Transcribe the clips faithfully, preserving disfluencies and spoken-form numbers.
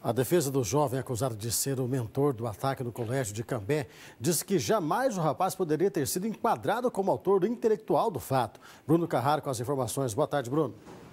A defesa do jovem acusado de ser o mentor do ataque no colégio de Cambé diz que jamais o rapaz poderia ter sido enquadrado como autor intelectual do fato. Bruno Carraro com as informações. Boa tarde, Bruno.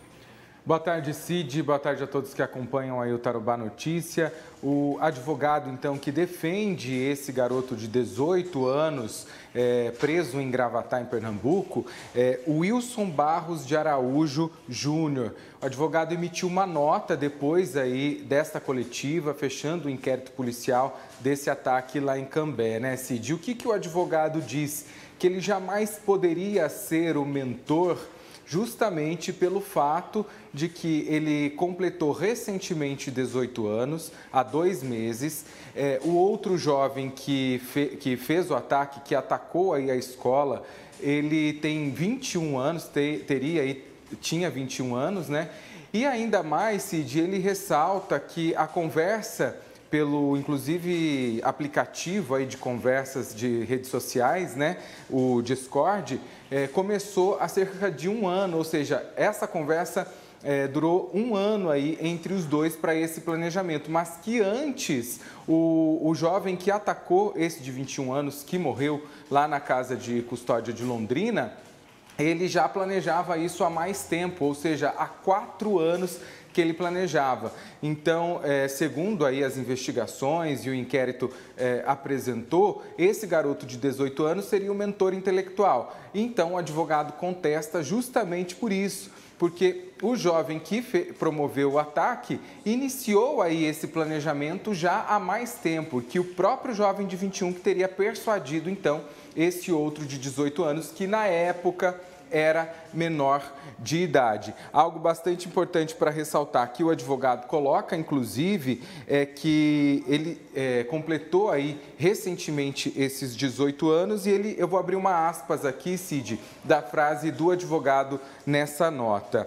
Boa tarde, Cid. Boa tarde a todos que acompanham aí o Tarobá Notícia. O advogado, então, que defende esse garoto de dezoito anos, é, preso em Gravatá, em Pernambuco, é Wilson Barros de Araújo Júnior. O advogado emitiu uma nota depois aí desta coletiva, fechando o inquérito policial desse ataque lá em Cambé, né, Cid? O que, que o advogado diz? Que ele jamais poderia ser o mentor, justamente pelo fato de que ele completou recentemente dezoito anos, há dois meses. É, o outro jovem que, fe, que fez o ataque, que atacou aí a escola, ele tem vinte e um anos, te, teria aí, tinha vinte e um anos, né? E ainda mais, Cid, ele ressalta que a conversa pelo, inclusive, aplicativo aí de conversas de redes sociais, né, o Discord, é, começou há cerca de um ano, ou seja, essa conversa é, durou um ano aí entre os dois para esse planejamento, mas que antes o, o jovem que atacou esse de vinte e um anos, que morreu lá na casa de custódia de Londrina, ele já planejava isso há mais tempo, ou seja, há quatro anos que ele planejava. Então, é, segundo aí as investigações e o inquérito é, apresentou, esse garoto de dezoito anos seria o mentor intelectual. Então, o advogado contesta justamente por isso, porque o jovem que promoveu o ataque iniciou aí esse planejamento já há mais tempo, que o próprio jovem de vinte e um que teria persuadido, então, esse outro de dezoito anos, que na época era menor de idade. Algo bastante importante para ressaltar que o advogado coloca, inclusive, é que ele é, completou aí recentemente esses dezoito anos e ele, eu vou abrir uma aspas aqui, Cid, da frase do advogado nessa nota.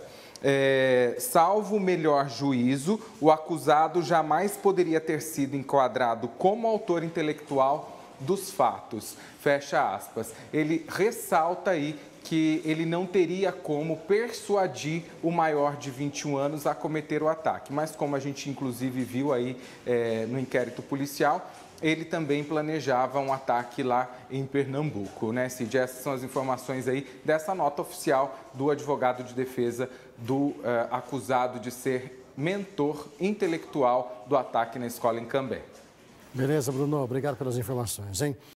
É, salvo o melhor juízo, o acusado jamais poderia ter sido enquadrado como autor intelectual dos fatos. Fecha aspas. Ele ressalta aí que ele não teria como persuadir o maior de vinte e um anos a cometer o ataque. Mas como a gente inclusive viu aí é, no inquérito policial, ele também planejava um ataque lá em Pernambuco, né, Cid? Essas são as informações aí dessa nota oficial do advogado de defesa do uh, acusado de ser mentor intelectual do ataque na escola em Cambé. Beleza, Bruno. Obrigado pelas informações, hein?